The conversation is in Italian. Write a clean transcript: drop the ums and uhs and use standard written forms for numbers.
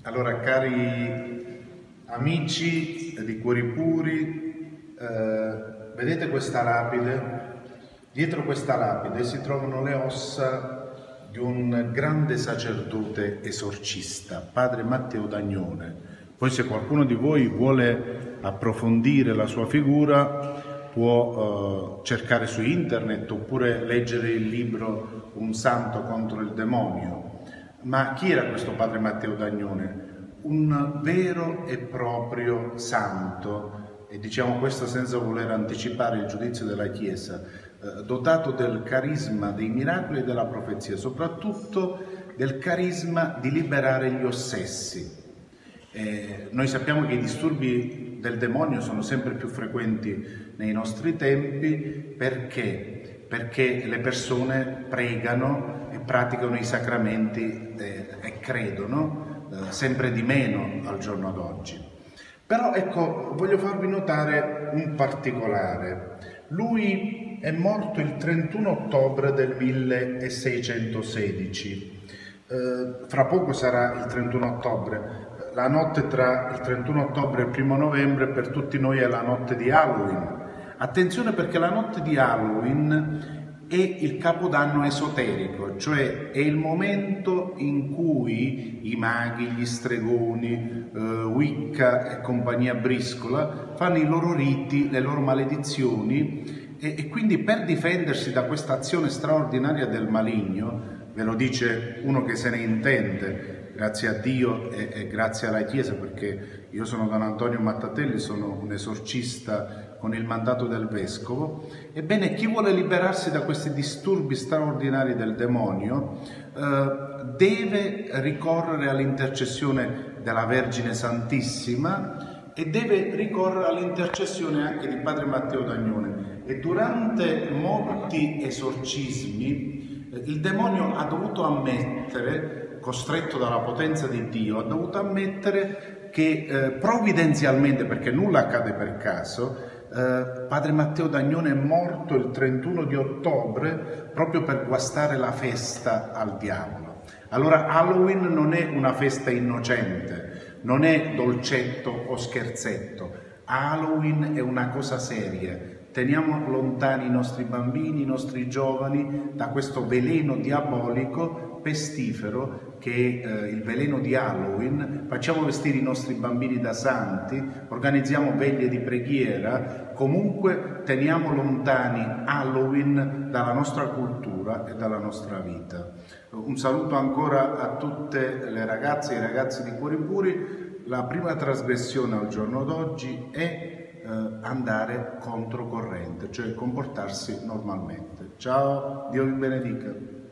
Allora, cari amici di Cuori Puri, vedete questa lapide? Dietro questa lapide si trovano le ossa di un grande sacerdote esorcista, padre Matteo Dagnone. Poi se qualcuno di voi vuole approfondire la sua figura può cercare su internet oppure leggere il libro Un santo contro il demonio. Ma chi era questo padre Matteo Dagnone? Un vero e proprio santo, e diciamo questo senza voler anticipare il giudizio della Chiesa, dotato del carisma dei miracoli e della profezia, soprattutto del carisma di liberare gli ossessi. Noi sappiamo che i disturbi del demonio sono sempre più frequenti nei nostri tempi perché le persone pregano e praticano i sacramenti e credono sempre di meno al giorno d'oggi. Però ecco, voglio farvi notare un particolare. Lui è morto il 31 ottobre del 1616. Fra poco sarà il 31 ottobre. La notte tra il 31 ottobre e il 1 novembre per tutti noi è la notte di Halloween. Attenzione, perché la notte di Halloween è il capodanno esoterico, cioè è il momento in cui i maghi, gli stregoni, Wicca e compagnia briscola fanno i loro riti, le loro maledizioni e quindi per difendersi da questa azione straordinaria del maligno, ve lo dice uno che se ne intende, grazie a Dio e grazie alla Chiesa, perché io sono Don Antonio Mattatelli, sono un esorcista con il mandato del Vescovo. Ebbene, chi vuole liberarsi da questi disturbi straordinari del demonio deve ricorrere all'intercessione della Vergine Santissima e deve ricorrere all'intercessione anche di Padre Matteo Dagnone. E durante molti esorcismi il demonio ha dovuto ammettere, costretto dalla potenza di Dio, ha dovuto ammettere che provvidenzialmente, perché nulla accade per caso, Padre Matteo Dagnone è morto il 31 di ottobre proprio per guastare la festa al diavolo. Allora Halloween non è una festa innocente, non è dolcetto o scherzetto. Halloween è una cosa seria. Teniamo lontani i nostri bambini, i nostri giovani da questo veleno diabolico pestifero che è il veleno di Halloween. Facciamo vestire i nostri bambini da santi, organizziamo veglie di preghiera, comunque teniamo lontani Halloween dalla nostra cultura e dalla nostra vita. Un saluto ancora a tutte le ragazze e i ragazzi di Cuori Puri. La prima trasgressione al giorno d'oggi è andare controcorrente, cioè comportarsi normalmente. Ciao, Dio vi benedica.